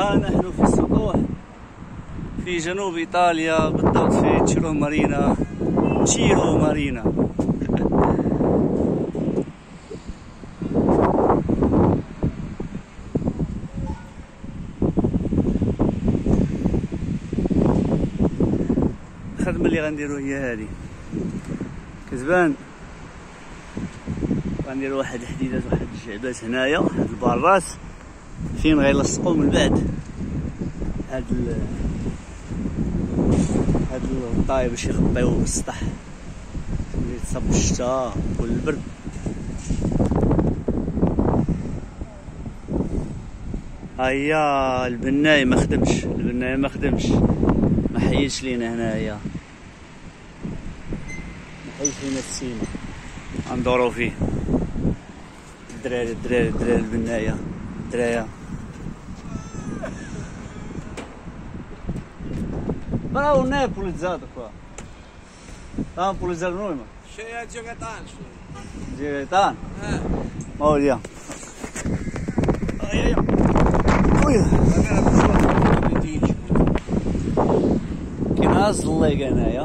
ها نحن في السطوح في جنوب إيطاليا، بالضبط في تشيرو مارينا. الخدمة اللي غنديرو هي هادي، كتبان غنديرو واحد الحديدات، واحد الجعبات هنايا، هاد البارات فين غيلصقو من بعد هاد الطاي باش يغطيو السطح اللي تصب الشتا والبرد. هيا البناي ما خدمش، ما حيدش لينا هنايا، ما حيدش لينا السيما، غندورو فيه. الدراري البنايه الدرايه. Bravo, non è pulizzato qua. Stiamo pulizzando noi, ma. C'è a Giogatano. Giogatano? Oh, vediamo. كي نازل هنايا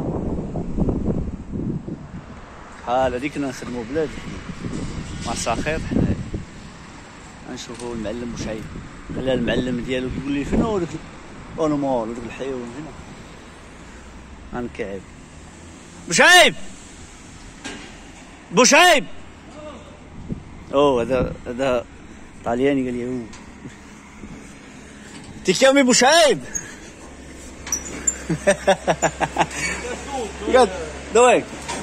شحال هاديك كنا نخدمو بلاد مع الساخيط حنايا. غنشوفو المعلم بوشعيب، خلى المعلم ديالو كيقول لي فين هو داك الانومال وداك الحيوان فين غنكعب. بوشعيب او هذا طالياني قال لي هو ti chiami بوشعيب. Dov'è?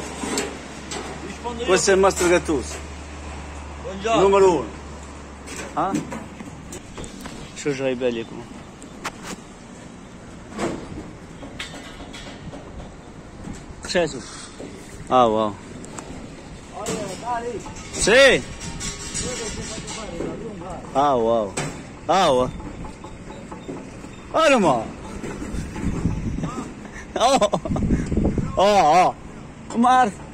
Questo è il Mastro Gattuso. Buongiorno. Numero 1. ها؟ شو جايبه لكم؟ شايفه؟ واو. Sì. Wow. Allora ma. Oh. Ma